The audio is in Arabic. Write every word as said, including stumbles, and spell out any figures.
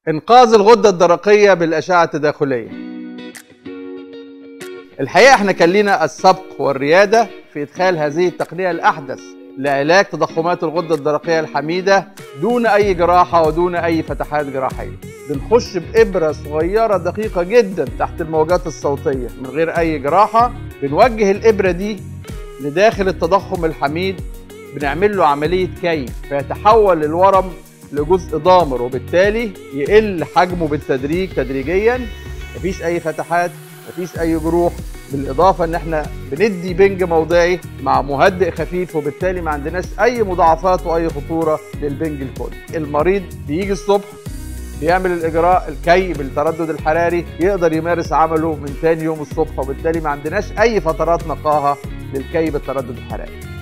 إنقاذ الغدة الدرقية بالأشعة التداخلية. الحقيقة احنا كان لنا السبق والريادة في إدخال هذه التقنية الأحدث لعلاج تضخمات الغدة الدرقية الحميدة دون أي جراحة ودون أي فتحات جراحية. بنخش بإبرة صغيرة دقيقة جدا تحت الموجات الصوتية من غير أي جراحة، بنوجه الإبرة دي لداخل التضخم الحميد، بنعمل له عملية كي فيتحول الورم لجزء ضامر، وبالتالي يقل حجمه بالتدريج تدريجيا. مفيش أي فتحات، مفيش أي جروح، بالإضافة إن إحنا بندي بنج موضعي مع مهدئ خفيف، وبالتالي ما عندناش أي مضاعفات وأي خطورة للبنج الكلي. المريض بيجي الصبح بيعمل الإجراء الكي بالتردد الحراري، يقدر يمارس عمله من تاني يوم الصبح، وبالتالي ما عندناش أي فترات نقاهة للكي بالتردد الحراري.